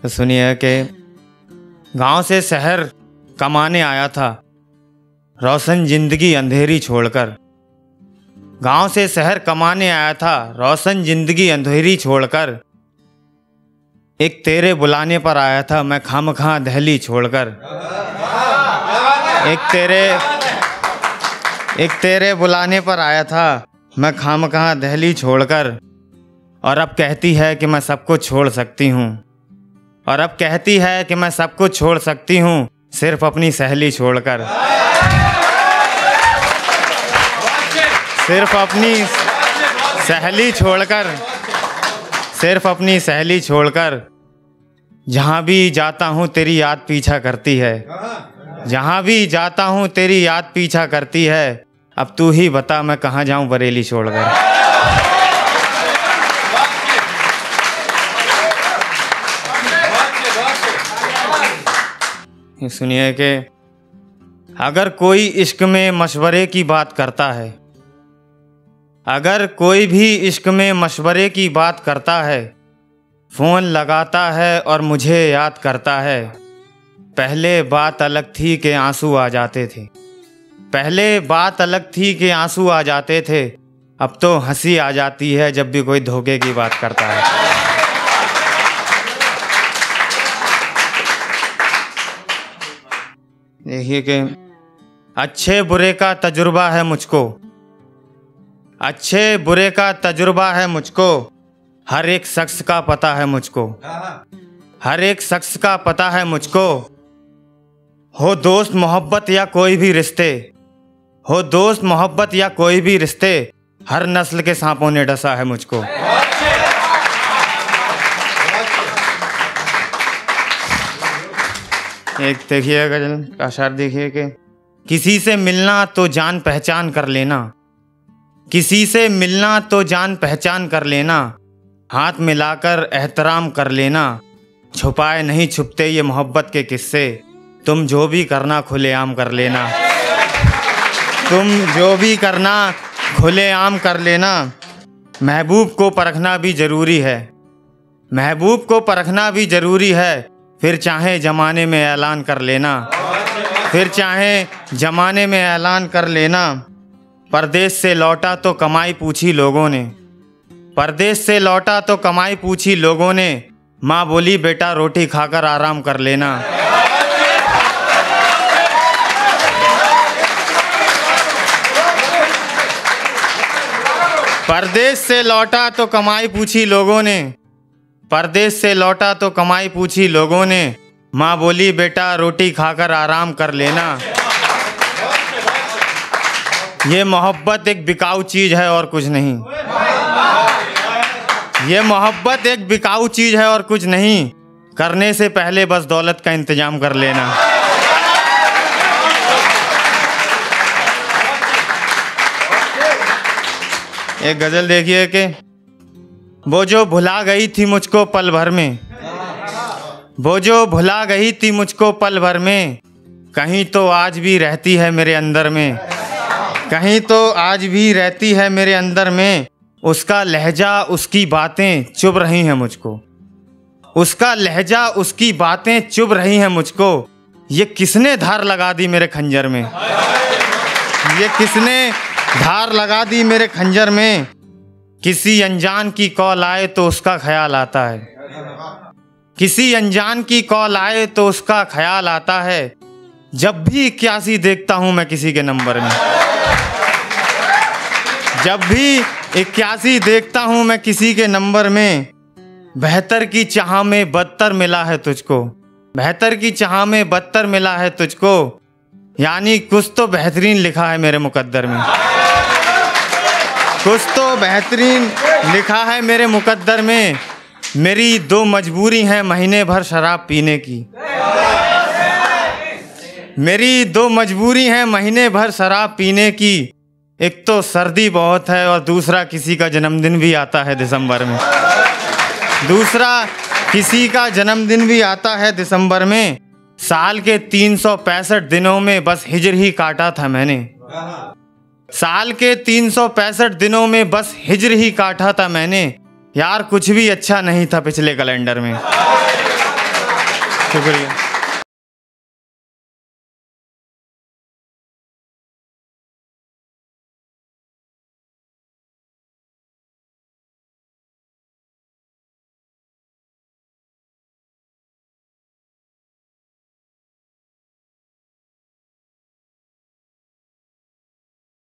तो सुनिए कि गांव से शहर कमाने आया था, रोशन जिंदगी अंधेरी छोड़कर। गांव से शहर कमाने आया था, रोशन जिंदगी अंधेरी छोड़कर। एक तेरे बुलाने पर आया था, मैं खामखा दहली छोड़कर। एक तेरे बुलाने पर आया था, मैं खामखा दहली छोड़कर। और अब कहती है कि मैं सब कुछ छोड़ सकती हूँ, और अब कहती है कि मैं सब कुछ छोड़ सकती हूँ, सिर्फ अपनी सहेली छोड़कर। सिर्फ अपनी सहेली छोड़कर, सिर्फ अपनी सहेली छोड़कर। जहाँ भी जाता हूँ तेरी याद पीछा करती है, जहाँ भी जाता हूँ तेरी याद पीछा करती है। अब तू ही बता मैं कहाँ जाऊँ बरेली छोड़कर। सुनिए कि अगर कोई इश्क में मशवरे की बात करता है, अगर कोई भी इश्क में मशवरे की बात करता है, फ़ोन लगाता है और मुझे याद करता है। पहले बात अलग थी कि आंसू आ जाते थे, पहले बात अलग थी कि आंसू आ जाते थे। अब तो हंसी आ जाती है जब भी कोई धोखे की बात करता है। देखिए कि अच्छे बुरे का तजुर्बा है मुझको, अच्छे बुरे का तजुर्बा है मुझको। हर एक शख्स का पता है मुझको, हर एक शख्स का पता है मुझको। हो दोस्त मोहब्बत या कोई भी रिश्ते, हो दोस्त मोहब्बत या कोई भी रिश्ते, हर नस्ल के सांपों ने डसा है मुझको। एक देखिए गजल का शेर देखिए कि किसी से मिलना तो जान पहचान कर लेना, किसी से मिलना तो जान पहचान कर लेना। हाथ मिलाकर एहतराम कर लेना, छुपाए नहीं छुपते ये मोहब्बत के किस्से। तुम जो भी करना खुलेआम कर लेना, तुम जो भी करना खुलेआम कर लेना। महबूब को परखना भी ज़रूरी है, महबूब को परखना भी ज़रूरी है। फिर चाहे ज़माने में ऐलान कर लेना, फिर चाहे ज़माने में ऐलान कर लेना। परदेश से लौटा तो कमाई पूछी लोगों ने, परदेश से लौटा तो कमाई पूछी लोगों ने। माँ बोली बेटा रोटी खाकर आराम कर लेना। परदेश से लौटा तो कमाई पूछी लोगों ने, परदेश से लौटा तो कमाई पूछी लोगों ने। माँ बोली बेटा रोटी खाकर आराम कर लेना। ये मोहब्बत एक बिकाऊ चीज़ है और कुछ नहीं, ये मोहब्बत एक बिकाऊ चीज़ है और कुछ नहीं। करने से पहले बस दौलत का इंतजाम कर लेना। एक गज़ल देखिए कि वो जो भुला गई थी मुझको पल भर में, वो जो भुला गई थी मुझको पल भर में। कहीं तो आज भी रहती है मेरे अंदर में, कहीं तो आज भी रहती है मेरे अंदर में। उसका लहजा उसकी बातें चुभ रही हैं मुझको, उसका लहजा उसकी बातें चुभ रही हैं मुझको। ये किसने धार लगा दी मेरे खंजर में, ये किसने धार लगा दी मेरे खंजर में। किसी अनजान की कॉल आए तो उसका ख्याल आता है, किसी अनजान की कॉल आए तो उसका ख्याल आता है। जब भी 81 देखता हूँ मैं किसी के नंबर में, जब भी 81 देखता हूँ मैं किसी के नंबर में। बेहतर की चाह में बदतर मिला है तुझको, बेहतर की चाह में बदतर मिला है तुझको। यानी कुछ तो बेहतरीन लिखा है मेरे मुकद्दर में, कुछ तो बेहतरीन लिखा है मेरे मुकद्दर में। मेरी दो मजबूरी है महीने भर शराब पीने की, मेरी दो मजबूरी है महीने भर शराब पीने की। एक तो सर्दी बहुत है और दूसरा किसी का जन्मदिन भी आता है दिसंबर में, दूसरा किसी का जन्मदिन भी आता है दिसंबर में। साल के 365 दिनों में बस हिजर ही काटा था मैंने, साल के 365 दिनों में बस हिजर ही काटा था मैंने। यार कुछ भी अच्छा नहीं था पिछले कैलेंडर में, शुक्रिया।